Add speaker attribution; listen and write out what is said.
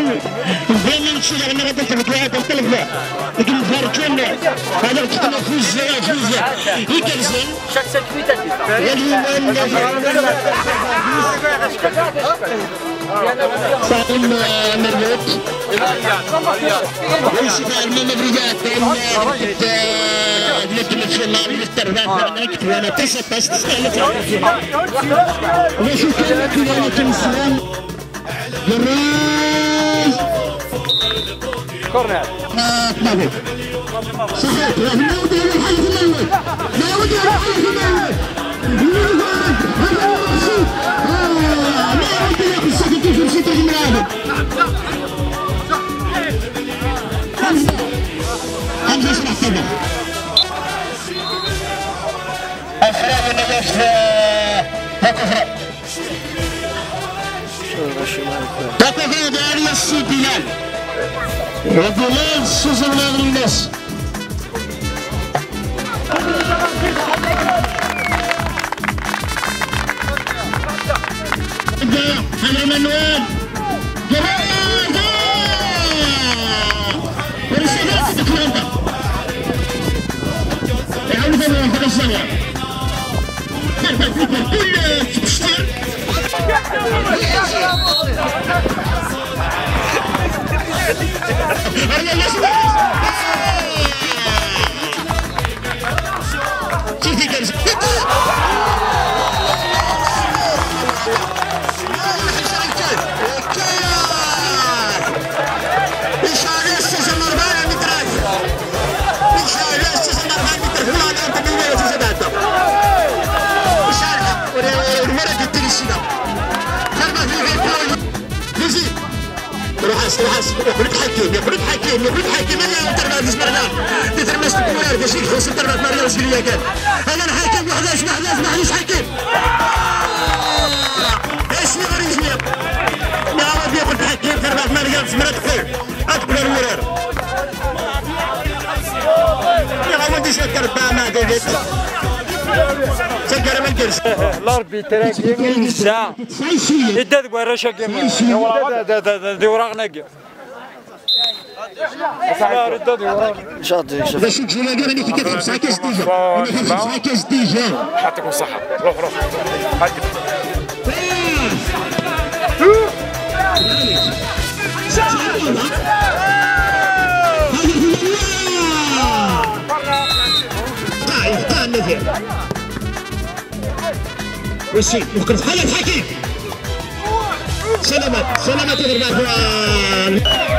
Speaker 1: بين الشيء اللي غادي تبغى تختلف له لكن مفارقين هذا كتبوا فوز يكرزين
Speaker 2: شخص كويتا
Speaker 1: صاحب مربوط وشفاء من مبرجات لكن في الله بالتربات نكتب انا تسعة تستهلك وشو كان كذلك الاسلام جراج
Speaker 2: كورنر
Speaker 1: نعم صحيح ما ودي الحل في الاول ما ودي الحل في الاول هذا هو الشيء ما ودي لك الشيء كيف مشيت الملعب خمسة اسمع كذا أفراد النجاح تكفر تكفر داري السيبيلان وبلاد سوزن ولاد الناس هلا منوال جمال ورسالة تكلمت يعود من الثانية كل تشتغل يخرج حكيم انا انترنت بالنسبه لنا تترمس الكوره باش يخلص انترنت مع ريال سوريا كان انا الحكيم وحده اسمح ليش حكيم ايش اللي غير يجي ما عرف ياخذ الحكيم تربح مع ريال سمرت خير اكبر مرار يا ما وديش تربح مع ديفيد سكر من كرس
Speaker 2: الاربي تراكي من الساعه يدد ورشه كيما دي وراغ ناقي
Speaker 1: شاطر باش تجي لا راني كي كتحب ساكاس ديجا ساكاس ديجا
Speaker 3: يعطيكم الصحة روح
Speaker 1: وشي وقف حالة حكيم سلامات يا